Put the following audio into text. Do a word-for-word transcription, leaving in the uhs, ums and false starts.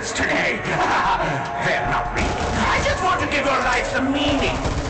chance today. Fear not me. I just want to give your life some meaning.